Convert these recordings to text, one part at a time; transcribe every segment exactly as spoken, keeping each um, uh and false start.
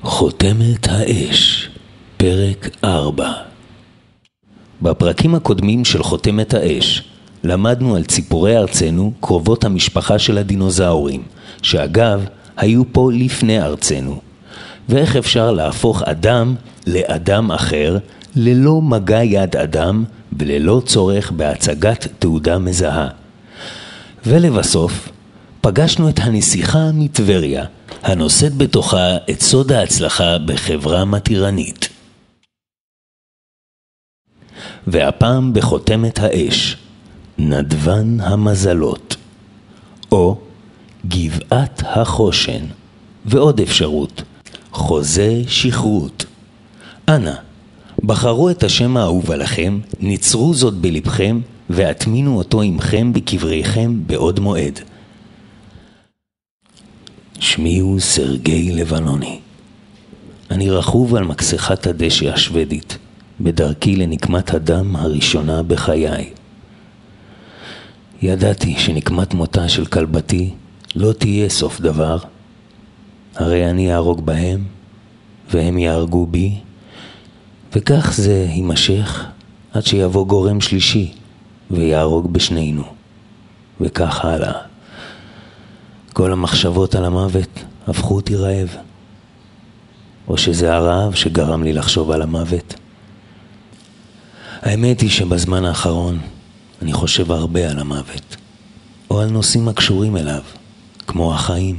חותמת האש, פרק ארבע. בפרקים הקודמים של חותמת האש למדנו על ציפורי ארצנו, קרובות המשפחה של הדינוזאורים, שאגב היו פה לפני ארצנו, ואיך אפשר להפוך אדם לאדם אחר ללא מגע יד אדם וללא צורך בהצגת תעודה מזהה. ולבסוף פגשנו את הנסיכה מטבריה, הנושאת בתוכה את סוד ההצלחה בחברה מתירנית. והפעם בחותמת האש, נדבן המזלות, או גבעת החושן, ועוד אפשרות, חוזה שכרות. אנא, בחרו את השם האהוב עליכם, ניצרו זאת בלבכם, והטמינו אותו עמכם בקבריכם בעוד מועד. שמי הוא סרגי לבנוני. אני רכוב על מקסחת הדשא השוודית, בדרכי לנקמת הדם הראשונה בחיי. ידעתי שנקמת מותה של כלבתי לא תהיה סוף דבר, הרי אני אהרוג בהם, והם יהרגו בי, וכך זה יימשך עד שיבוא גורם שלישי, ויהרוג בשנינו, וכך הלאה. כל המחשבות על המוות הפכו אותי רעב. או שזה הרעב שגרם לי לחשוב על המוות. האמת היא שבזמן האחרון אני חושב הרבה על המוות, או על נושאים הקשורים אליו, כמו החיים.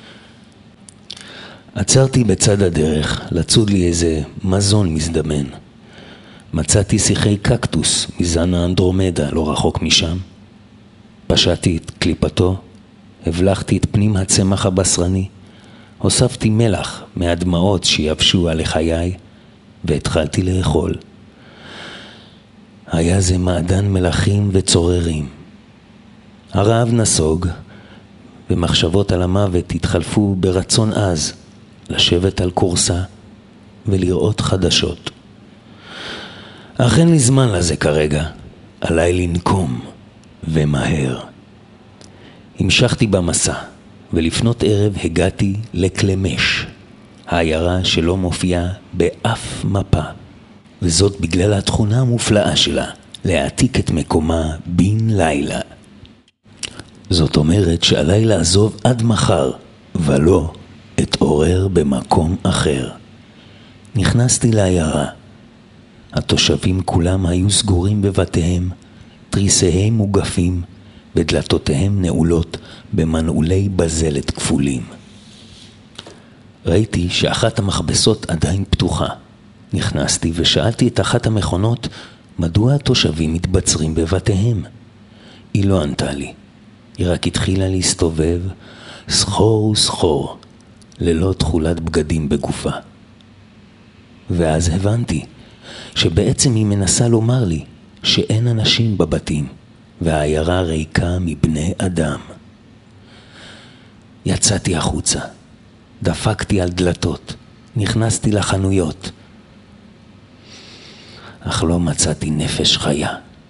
עצרתי בצד הדרך לצוד לי איזה מזון מזדמן. מצאתי שיחי קקטוס מזן האנדרומדה לא רחוק משם. פשעתי את קליפתו, הבלחתי את פנים הצמח הבשרני, הוספתי מלח מהדמעות שיבשו על חיי, והתחלתי לאכול. היה זה מעדן מלחים וצוררים. הרעב נסוג, ומחשבות על המוות התחלפו ברצון עז לשבת על קורסה ולראות חדשות. אך אין לי זמן לזה כרגע, עליי לנקום ומהר. המשכתי במסע, ולפנות ערב הגעתי לקלמש, העיירה שלא מופיעה באף מפה, וזאת בגלל התכונה המופלאה שלה, להעתיק את מקומה בן לילה. זאת אומרת שעליי לעזוב עד מחר, ולא אתעורר במקום אחר. נכנסתי לעיירה. התושבים כולם היו סגורים בבתיהם, תריסיהם מוגפים, ודלתותיהם נעולות במנעולי בזלת כפולים. ראיתי שאחת המכבסות עדיין פתוחה. נכנסתי ושאלתי את אחת המכונות מדוע התושבים מתבצרים בבתיהם. היא לא ענתה לי. היא רק התחילה להסתובב סחור וסחור, ללא תכולת בגדים בגופה. ואז הבנתי שבעצם היא מנסה לומר לי שאין אנשים בבתים, והעיירה ריקה מבני אדם. יצאתי החוצה, דפקתי על דלתות, נכנסתי לחנויות, אך לא מצאתי נפש חיה.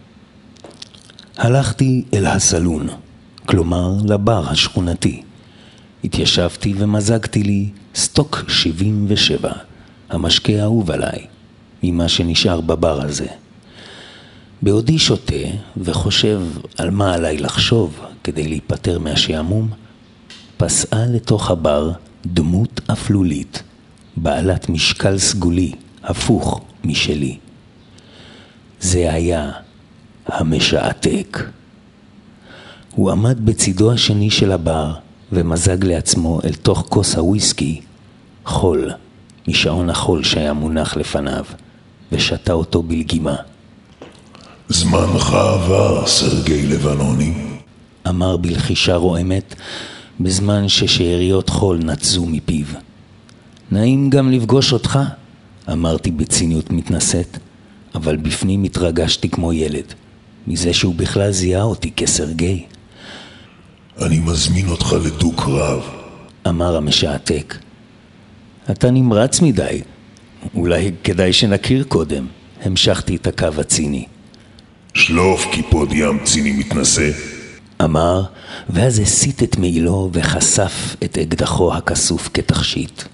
הלכתי אל הסלון, כלומר לבר השכונתי. התיישבתי ומזגתי לי סטוק שבעים ושבע, המשקה האהוב עליי, ממה שנשאר בבר הזה. בעודי שותה וחושב על מה עליי לחשוב כדי להיפטר מהשעמום, פסעה לתוך הבר דמות אפלולית, בעלת משקל סגולי, הפוך משלי. זה היה המשעתק. הוא עמד בצידו השני של הבר ומזג לעצמו אל תוך כוס הוויסקי חול, משעון החול שהיה מונח לפניו, ושתה אותו בלגימה. זמנך עבר, סרגי לבנוני, אמר בלחישה רועמת, בזמן ששאריות חול נצזו מפיו. נעים גם לפגוש אותך, אמרתי בציניות מתנשאת, אבל בפנים התרגשתי כמו ילד, מזה שהוא בכלל זיהה אותי כסרגי. אני מזמין אותך לדוק רב, אמר המשעתק. אתה נמרץ מדי, אולי כדאי שנכיר קודם. המשכתי את הקו הציני. שלוף כיפוד ים ציני מתנשא, אמר, ואז הסיט את מעילו וחשף את אקדחו הכסוף כתכשיט.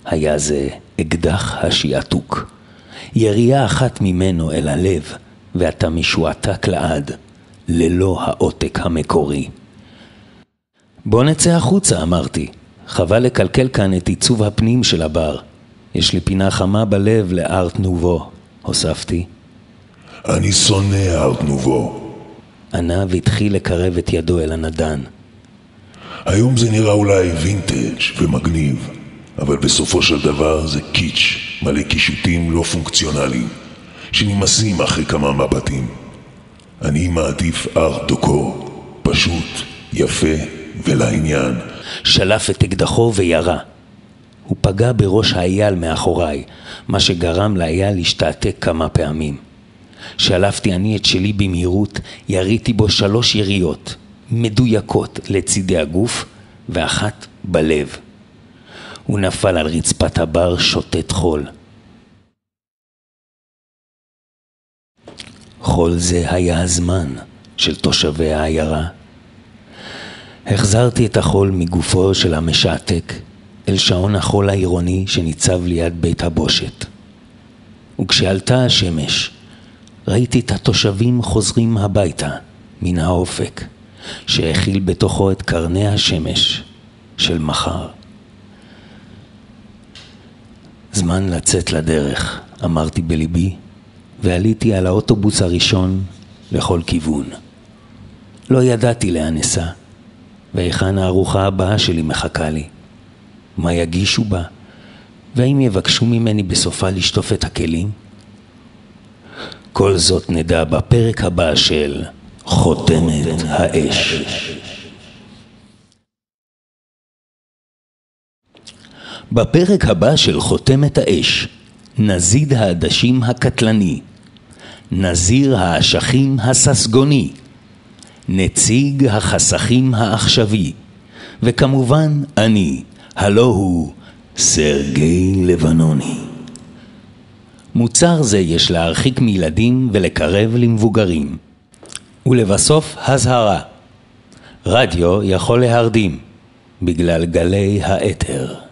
היה זה אקדח השיעתוק. ירייה אחת ממנו אל הלב, ואתה משועתק לעד, ללא העותק המקורי. בוא נצא החוצה, אמרתי. חבל לקלקל כאן את עיצוב הפנים של הבר. יש לי פינה חמה בלב לארט נובו, הוספתי. אני שונא ארט נובו. ענה והתחיל לקרב את ידו אל הנדן. היום זה נראה אולי וינטג' ומגניב, אבל בסופו של דבר זה קיץ' מלא קישוטים לא פונקציונליים, שנמאסים אחרי כמה מבטים. אני מעדיף ארט דוקו, פשוט, יפה ולעניין. שלף את אקדחו וירה. הוא פגע בראש האייל מאחוריי, מה שגרם לאייל להשתעתק כמה פעמים. שלפתי אני את שלי במהירות, יריתי בו שלוש יריות, מדויקות לצידי הגוף, ואחת בלב. הוא נפל על רצפת הבר שוטט חול. חול זה היה הזמן של תושבי העיירה. החזרתי את החול מגופו של המשעתק אל שעון החול העירוני שניצב ליד בית הבושת. וכשעלתה השמש, ראיתי את התושבים חוזרים הביתה מן האופק, שהכיל בתוכו את קרני השמש של מחר. זמן לצאת לדרך, אמרתי בליבי, ועליתי על האוטובוס הראשון לכל כיוון. לא ידעתי לאן אסע, והיכן הארוחה הבאה שלי מחכה לי. מה יגישו בה, והאם יבקשו ממני בסופה לשטוף את הכלים? כל זאת נדע בפרק הבא של חותמת האש. בפרק הבא של חותמת האש, נזיד העדשים הקטלני, נזיר האשכים הססגוני, נציג החסכים העכשווי, וכמובן אני, הלא הוא סרגי לבנוני. מוצר זה יש להרחיק מילדים ולקרב למבוגרים. ולבסוף הזהרה, רדיו יכול להרדים בגלל גלי האתר.